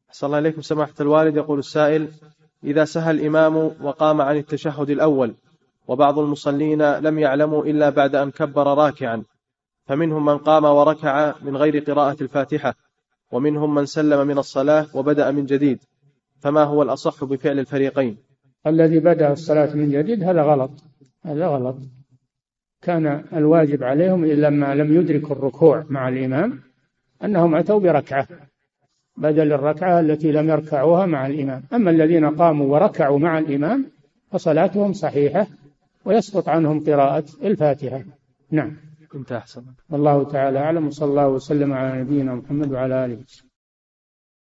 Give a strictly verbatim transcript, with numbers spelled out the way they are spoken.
أحسن الله إليكم سماحة الوالد. يقول السائل: إذا سهى الإمام وقام عن التشهد الأول وبعض المصلين لم يعلموا إلا بعد أن كبر راكعا، فمنهم من قام وركع من غير قراءة الفاتحة، ومنهم من سلم من الصلاة وبدأ من جديد، فما هو الأصح بفعل الفريقين؟ الذي بدأ الصلاة من جديد هذا غلط، هذا غلط. كان الواجب عليهم لما لم يدركوا الركوع مع الإمام أنهم أتوا بركعة بدل الركعة التي لم يركعوها مع الإمام. أما الذين قاموا وركعوا مع الإمام فصلاتهم صحيحة ويسقط عنهم قراءة الفاتحة. نعم. كنت أحسن. والله تعالى أعلم، وصلى الله وسلم على نبينا محمد وعلى آله.